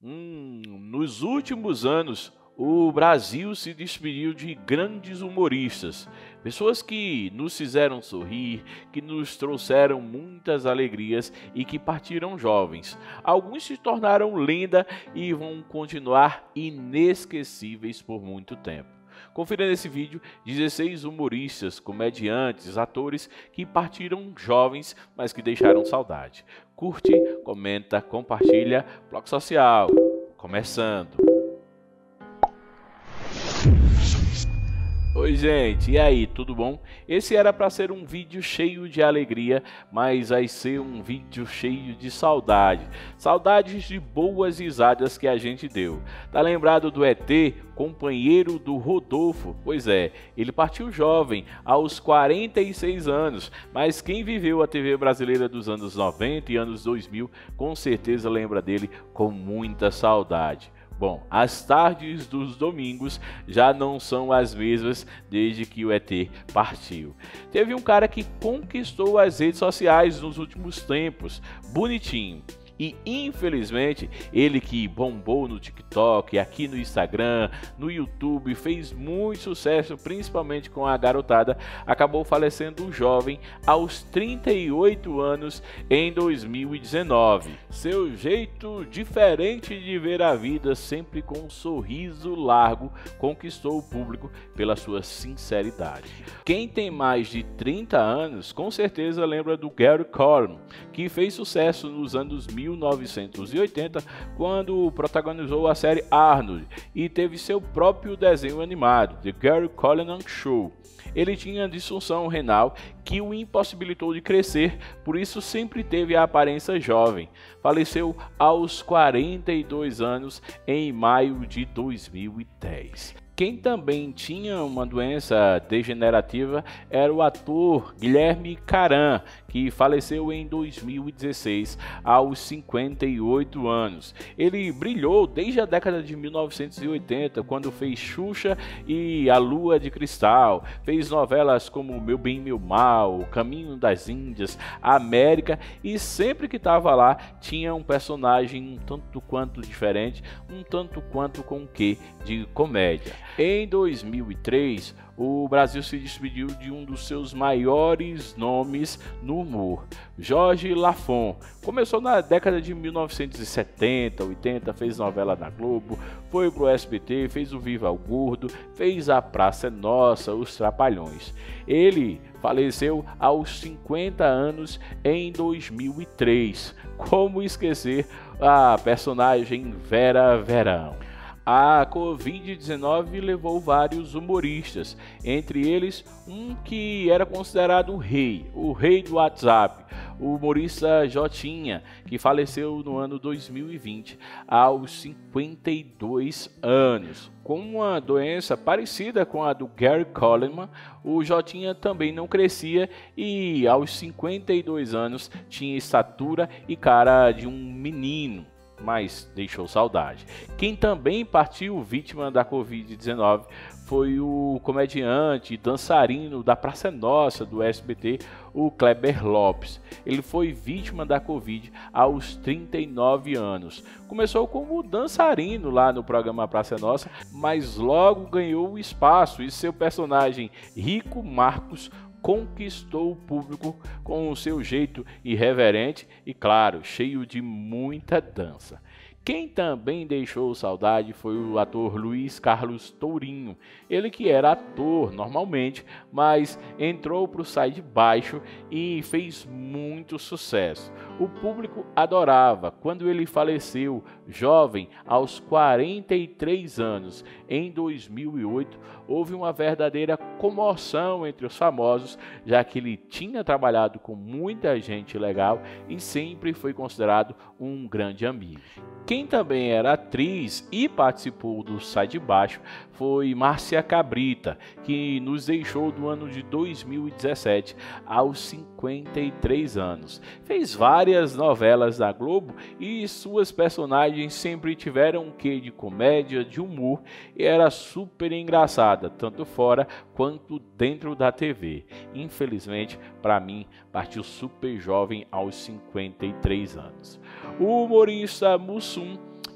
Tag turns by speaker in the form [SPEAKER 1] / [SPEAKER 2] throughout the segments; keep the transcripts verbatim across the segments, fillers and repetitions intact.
[SPEAKER 1] Hum, nos últimos anos, o Brasil se despediu de grandes humoristas, pessoas que nos fizeram sorrir, que nos trouxeram muitas alegrias e que partiram jovens. Alguns se tornaram lenda e vão continuar inesquecíveis por muito tempo. Confira nesse vídeo dezesseis humoristas, comediantes, atores que partiram jovens, mas que deixaram saudade. Curte, comenta, compartilha, bloco social. Começando. Oi gente, e aí, tudo bom? Esse era para ser um vídeo cheio de alegria, mas vai ser um vídeo cheio de saudade. Saudades de boas risadas que a gente deu. Tá lembrado do E T, companheiro do Rodolfo? Pois é, ele partiu jovem, aos quarenta e seis anos, mas quem viveu a T V brasileira dos anos noventa e anos dois mil, com certeza lembra dele com muita saudade. Bom, as tardes dos domingos já não são as mesmas desde que o E T partiu. Teve um cara que conquistou as redes sociais nos últimos tempos, bonitinho. E infelizmente, ele que bombou no TikTok, aqui no Instagram, no YouTube, fez muito sucesso, principalmente com a garotada, acabou falecendo jovem aos trinta e oito anos em dois mil e dezenove. Seu jeito diferente de ver a vida, sempre com um sorriso largo, conquistou o público pela sua sinceridade. Quem tem mais de trinta anos, com certeza lembra do Gary Coleman, que fez sucesso nos anos mil novecentos e oitenta, quando protagonizou a série Arnold e teve seu próprio desenho animado, The Gary Coleman Show. Ele tinha disfunção renal que o impossibilitou de crescer, por isso sempre teve a aparência jovem. Faleceu aos quarenta e dois anos em maio de dois mil e dez. Quem também tinha uma doença degenerativa era o ator Guilherme Caram, que faleceu em dois mil e dezesseis, aos cinquenta e oito anos. Ele brilhou desde a década de mil novecentos e oitenta, quando fez Xuxa e A Lua de Cristal, fez novelas como Meu Bem, Meu Mal, Caminho das Índias, América, e sempre que estava lá tinha um personagem um tanto quanto diferente, um tanto quanto com o quê de comédia. Em dois mil e três, o Brasil se despediu de um dos seus maiores nomes no humor, Jorge Lafon. Começou na década de mil novecentos e setenta, oitenta, fez novela na Globo, foi pro S B T, fez o Viva o Gordo, fez A Praça é Nossa, Os Trapalhões. Ele faleceu aos cinquenta anos em dois mil e três. Como esquecer a personagem Vera Verão? A Covid dezenove levou vários humoristas, entre eles um que era considerado o rei, o rei do WhatsApp, o humorista Jotinha, que faleceu no ano dois mil e vinte, aos cinquenta e dois anos. Com uma doença parecida com a do Gary Coleman, o Jotinha também não crescia e aos cinquenta e dois anos tinha estatura e cara de um menino, mas deixou saudade. Quem também partiu vítima da Covid dezenove foi o comediante e dançarino da Praça é Nossa do S B T, o Kleber Lopes. Ele foi vítima da Covid aos trinta e nove anos. Começou como dançarino lá no programa Praça é Nossa, mas logo ganhou espaço e seu personagem Rico Marcos conquistou o público com o seu jeito irreverente e, claro, cheio de muita dança. Quem também deixou saudade foi o ator Luiz Carlos Tourinho. Ele que era ator normalmente, mas entrou para o Sai de Baixo e fez muito sucesso. O público adorava. Quando ele faleceu jovem, aos quarenta e três anos, em dois mil e oito, houve uma verdadeira comoção entre os famosos, já que ele tinha trabalhado com muita gente legal e sempre foi considerado um grande amigo. Quem também era atriz e participou do Sai de Baixo foi Márcia Cabrita, que nos deixou do ano de dois mil e dezessete aos cinquenta e três anos. Fez várias novelas da Globo e suas personagens sempre tiveram um quê de comédia, de humor, e era super engraçada, tanto fora quanto dentro da T V. Infelizmente, para mim, partiu super jovem aos cinquenta e três anos. O humorista Mussum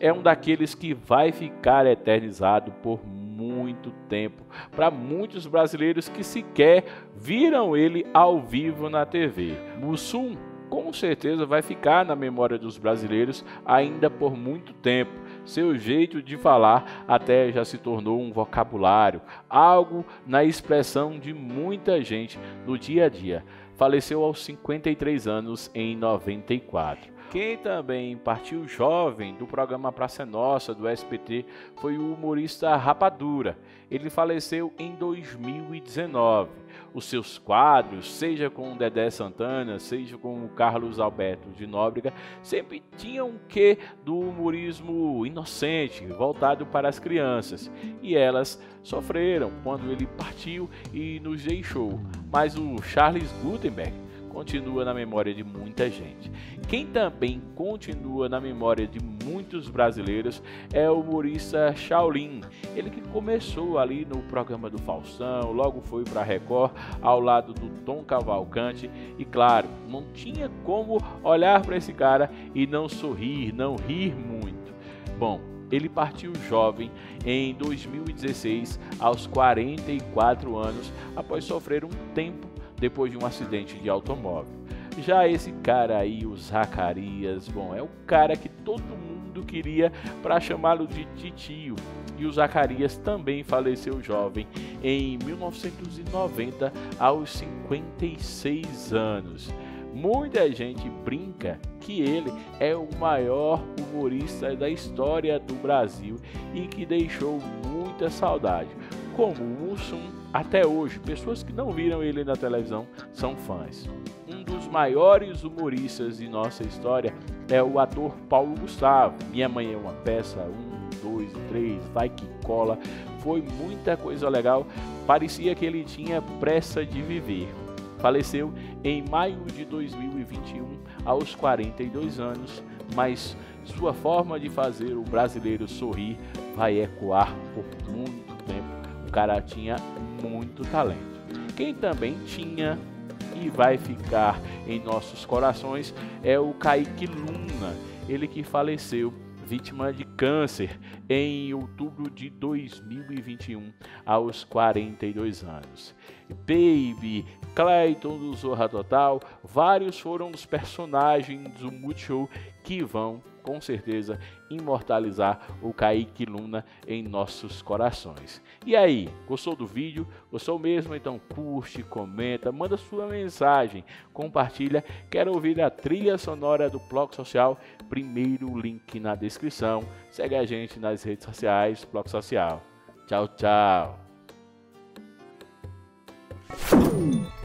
[SPEAKER 1] é um daqueles que vai ficar eternizado por muito tempo, para muitos brasileiros que sequer viram ele ao vivo na T V. Mussum com certeza vai ficar na memória dos brasileiros ainda por muito tempo. Seu jeito de falar até já se tornou um vocabulário, algo na expressão de muita gente no dia a dia. Faleceu aos cinquenta e três anos em noventa e quatro. Quem também partiu jovem do programa Praça é Nossa, do S B T, foi o humorista Rapadura. Ele faleceu em dois mil e dezenove. Os seus quadros, seja com o Dedé Santana, seja com o Carlos Alberto de Nóbrega, sempre tinham um quê do humorismo inocente, voltado para as crianças. E elas sofreram quando ele partiu e nos deixou. Mas o Charles Gutenberg continua na memória de muita gente. Quem também continua na memória de muitos brasileiros é o humorista Shaolin. Ele que começou ali no programa do Faustão, logo foi para a Record, ao lado do Tom Cavalcante, e claro, não tinha como olhar para esse cara e não sorrir, não rir muito. Bom, ele partiu jovem em dois mil e dezesseis, aos quarenta e quatro anos, após sofrer um tempo depois de um acidente de automóvel. Já esse cara aí, o Zacarias, bom, é o cara que todo mundo queria para chamá-lo de titio. E o Zacarias também faleceu jovem em mil novecentos e noventa, aos cinquenta e seis anos. Muita gente brinca que ele é o maior humorista da história do Brasil e que deixou muita saudade. Como o Mussum, até hoje, pessoas que não viram ele na televisão são fãs. Um dos maiores humoristas de nossa história é o ator Paulo Gustavo. Minha Mãe é uma Peça, um, dois, três, Vai que Cola. Foi muita coisa legal, parecia que ele tinha pressa de viver. Faleceu em maio de dois mil e vinte e um, aos quarenta e dois anos, mas sua forma de fazer o brasileiro sorrir vai ecoar por muito tempo. O cara tinha muito talento. Quem também tinha e vai ficar em nossos corações é o Kaique Luna, ele que faleceu vítima de câncer em outubro de dois mil e vinte e um, aos quarenta e dois anos. Baby, Clayton do Zorra Total, vários foram os personagens do Multishow que vão, com certeza, imortalizar o Kaique Luna em nossos corações. E aí, gostou do vídeo? Gostou mesmo? Então curte, comenta, manda sua mensagem, compartilha. Quero ouvir a trilha sonora do Bloco Social? Primeiro link na descrição. Segue a gente nas redes sociais, Bloco Social. Tchau, tchau.